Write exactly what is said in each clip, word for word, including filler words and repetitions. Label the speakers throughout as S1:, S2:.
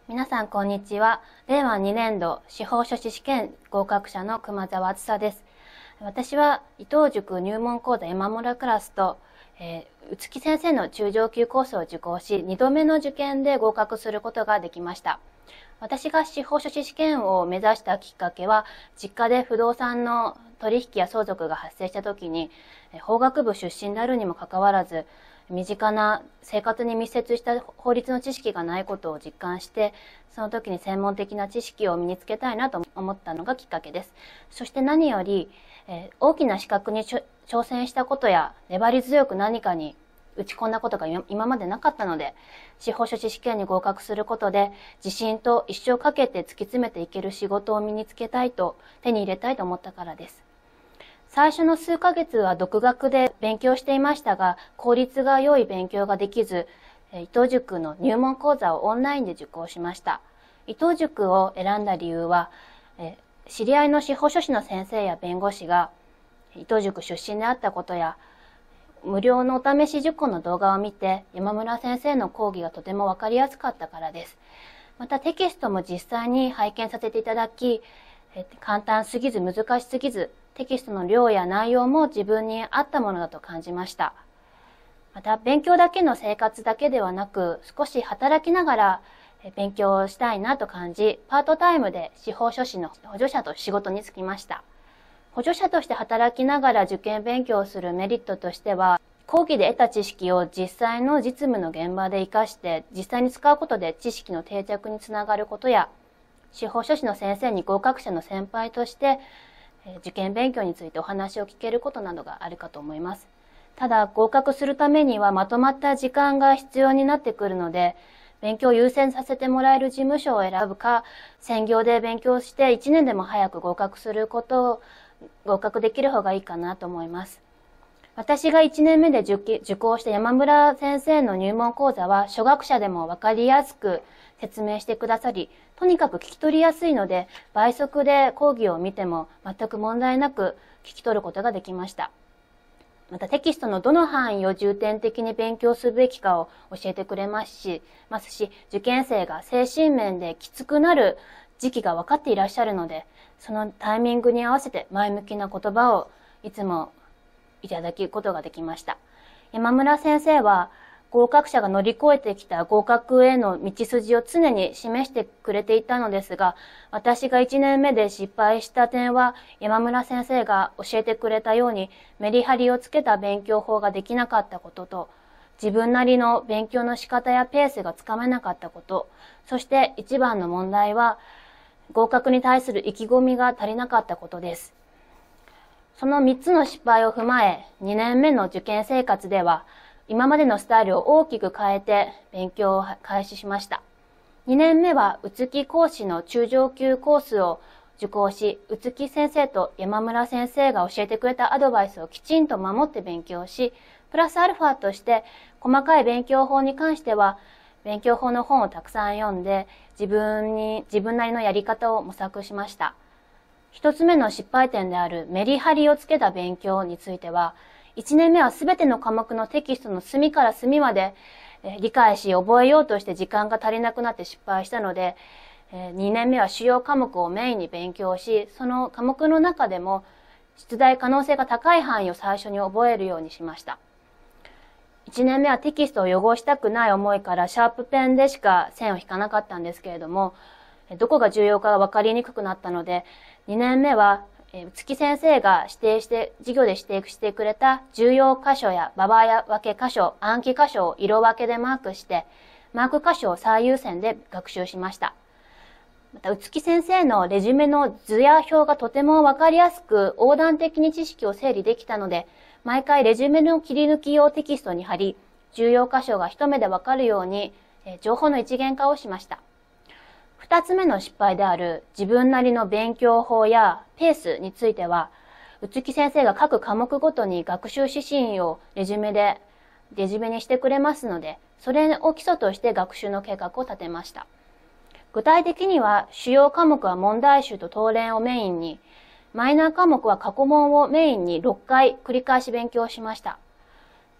S1: 皆さんこんにちは。れいわにねんど司法書士試験合格者の熊沢あずさです。私は伊藤塾入門講座山村クラスと、えー、宇月先生の中上級コースを受講し、にどめの受験で合格することができました。私が司法書士試験を目指したきっかけは、実家で不動産の取引や相続が発生した時に、法学部出身であるにもかかわらず、身近な生活に密接した法律の知識がないことを実感して、その時に専門的な知識を身につけたいなと思ったのがきっかけです。そして何より、えー、大きな資格に挑戦したことや粘り強く何かに打ち込んだことが今までなかったので、司法書士試験に合格することで自信と一生かけて突き詰めていける仕事を身につけたいと、手に入れたいと思ったからです。最初の数ヶ月は独学で勉強していましたが、効率が良い勉強ができず、伊藤塾の入門講座をオンラインで受講しました。伊藤塾を選んだ理由は、知り合いの司法書士の先生や弁護士が伊藤塾出身であったことや、無料のお試し受講の動画を見て山村先生の講義がとてもわかりやすかったからです。またテキストも実際に拝見させていただき、簡単すぎず難しすぎず、テキストの量や内容も自分に合ったものだと感じました。また勉強だけの生活だけではなく、少し働きながら勉強をしたいなと感じ、パートタイムで司法書士の補助者と仕事に就きました。補助者として働きながら受験勉強をするメリットとしては、講義で得た知識を実際の実務の現場で活かして実際に使うことで知識の定着につながることや、司法書士の先生に合格者の先輩として受験勉強についてお話を聞けることなどがあるかと思います。ただ合格するためにはまとまった時間が必要になってくるので、勉強を優先させてもらえる事務所を選ぶか、専業で勉強していちねんでも早く合格することを合格できる方がいいかなと思います。私がいちねんめで 受, 受講した山村先生の入門講座は初学者でもわかりやすく説明してくださり、とにかく聞き取りやすいので、倍速で講義を見ても全く問題なく聞き取ることができました。またテキストのどの範囲を重点的に勉強すべきかを教えてくれますし、ますし、受験生が精神面できつくなる時期が分かっていらっしゃるので、そのタイミングに合わせて前向きな言葉をいつもいただくことができました。山村先生は、合格者が乗り越えてきた合格への道筋を常に示してくれていたのですが、私がいちねんめで失敗した点は、山村先生が教えてくれたようにメリハリをつけた勉強法ができなかったことと、自分なりの勉強の仕方やペースがつかめなかったこと、そして一番の問題は、合格に対する意気込みが足りなかったことです。そのみっつの失敗を踏まえ、にねんめの受験生活では、今までのスタイルを大きく変えて勉強を開始しました。にねんめは宇月講師の中上級コースを受講し、宇月先生と山村先生が教えてくれたアドバイスをきちんと守って勉強し、プラスアルファとして細かい勉強法に関しては、勉強法の本をたくさん読んで、自分に、自分なりのやり方を模索しました。一つ目の失敗点であるメリハリをつけた勉強については、いちねんめはすべての科目のテキストの隅から隅まで理解し覚えようとして時間が足りなくなって失敗したので、にねんめは主要科目をメインに勉強し、その科目の中でも出題可能性が高い範囲を最初に覚えるようにしました。いちねんめはテキストを汚したくない思いからシャープペンでしか線を引かなかったんですけれども、どこが重要かが分かりにくくなったので、にねんめは宇月先生が指定して、授業で指定してくれた重要箇所や場合分け箇所、暗記箇所を色分けでマークして、マーク箇所を最優先で学習しました。また、宇月先生のレジュメの図や表がとてもわかりやすく、横断的に知識を整理できたので、毎回レジュメの切り抜き用テキストに貼り、重要箇所が一目でわかるように、情報の一元化をしました。二つ目の失敗である自分なりの勉強法やペースについては、宇月先生が各科目ごとに学習指針をレジュメで、レジュメにしてくれますので、それを基礎として学習の計画を立てました。具体的には、主要科目は問題集と答練をメインに、マイナー科目は過去問をメインにろっかい繰り返し勉強しました。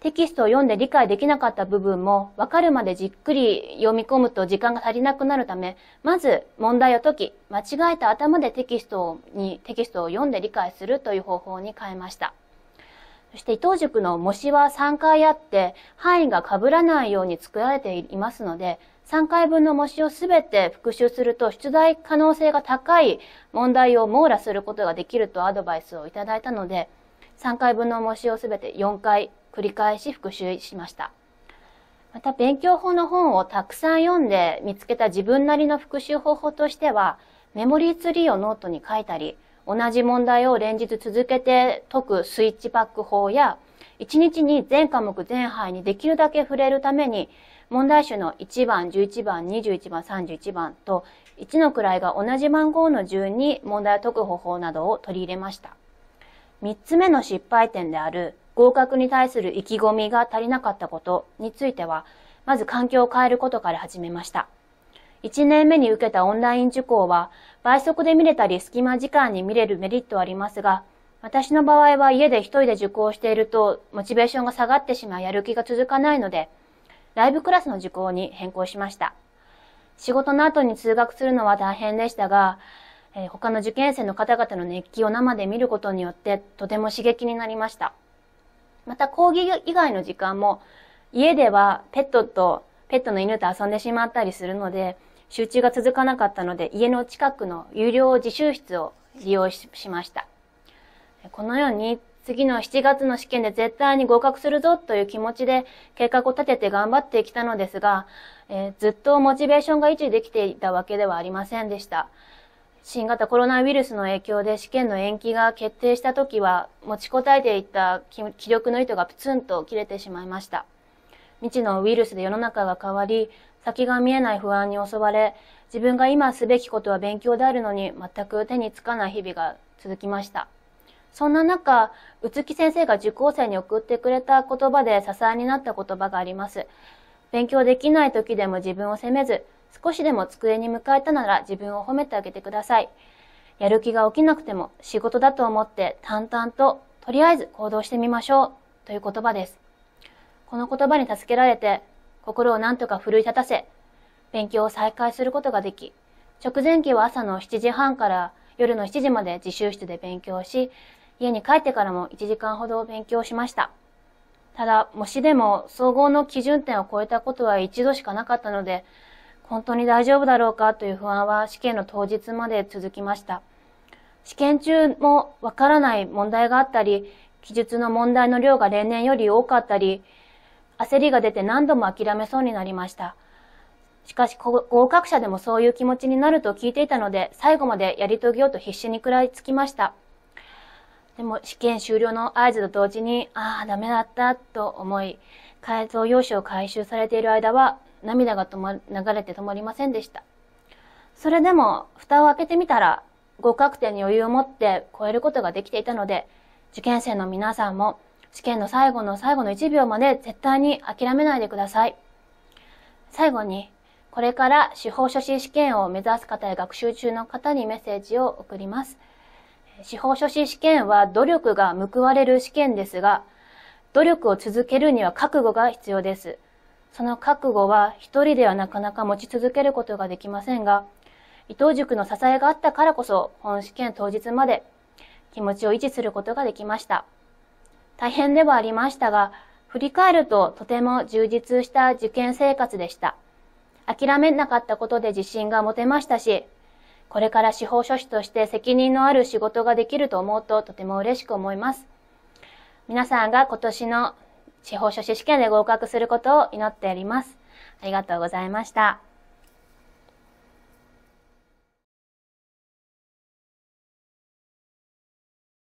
S1: テキストを読んで理解できなかった部分も分かるまでじっくり読み込むと時間が足りなくなるため、まず問題を解き、間違えた頭でテキストに、テキストを読んで理解するという方法に変えました。そして伊藤塾の模試はさんかいあって、範囲が被らないように作られていますので、さんかいぶんの模試をすべて復習すると出題可能性が高い問題を網羅することができるとアドバイスをいただいたので、さんかいぶんの模試をすべてよんかい繰り返し復習しました。また勉強法の本をたくさん読んで見つけた自分なりの復習方法としては、メモリーツリーをノートに書いたり、同じ問題を連日続けて解くスイッチパック法や、いちにちに全科目全範囲にできるだけ触れるために、問題集のいちばん、じゅういちばん、にじゅういちばん、さんじゅういちばんといちの位が同じ番号の順に問題を解く方法などを取り入れました。みっつめの失敗点である合格に対する意気込みが足りなかったことについては、まず環境を変えることから始めました。いちねんめに受けたオンライン受講は、倍速で見れたり隙間時間に見れるメリットはありますが、私の場合は家で一人で受講していると、モチベーションが下がってしまいやる気が続かないので、ライブクラスの受講に変更しました。仕事の後に通学するのは大変でしたが、えー、他の受験生の方々の熱気を生で見ることによってとても刺激になりました。また講義以外の時間も、家ではペットと、ペットの犬と遊んでしまったりするので、集中が続かなかったので、家の近くの有料自習室を利用しました。このように、次のしちがつの試験で絶対に合格するぞという気持ちで計画を立てて頑張ってきたのですが、えー、ずっとモチベーションが維持できていたわけではありませんでした。新型コロナウイルスの影響で試験の延期が決定した時は、持ちこたえていた気力の糸がプツンと切れてしまいました。未知のウイルスで世の中が変わり、先が見えない不安に襲われ、自分が今すべきことは勉強であるのに全く手につかない日々が続きました。そんな中、宇津木先生が受講生に送ってくれた言葉で支えになった言葉があります。勉強できない時でも自分を責めず、少しでも机に向かえたなら自分を褒めてあげてください。やる気が起きなくても仕事だと思って淡々ととりあえず行動してみましょうという言葉です。この言葉に助けられて心を何とか奮い立たせ、勉強を再開することができ、直前期は朝のしちじはんから夜のしちじまで自習室で勉強し、家に帰ってからもいちじかんほど勉強しました。ただ、模試でも総合の基準点を超えたことは一度しかなかったので、本当に大丈夫だろうかという不安は試験の当日まで続きました。試験中もわからない問題があったり、記述の問題の量が例年より多かったり、焦りが出て何度も諦めそうになりました。しかし合格者でもそういう気持ちになると聞いていたので、最後までやり遂げようと必死に食らいつきました。でも試験終了の合図と同時に、ああ、ダメだったと思い、回答用紙を回収されている間は涙が止ま流れて止まりませんでした。それでも蓋を開けてみたら合格点に余裕を持って超えることができていたので、受験生の皆さんも試験の最後の最後のいちびょうまで絶対に諦めないでください。最後に、これから司法書士試験を目指す方や学習中の方にメッセージを送ります。司法書士試験は努力が報われる試験ですが、努力を続けるには覚悟が必要です。その覚悟は一人ではなかなか持ち続けることができませんが、伊藤塾の支えがあったからこそ本試験当日まで気持ちを維持することができました。大変ではありましたが、振り返るととても充実した受験生活でした。諦めなかったことで自信が持てましたし、これから司法書士として責任のある仕事ができると思うととても嬉しく思います。皆さんが今年の司法書士試験で合格することを祈っております。ありがとうございました。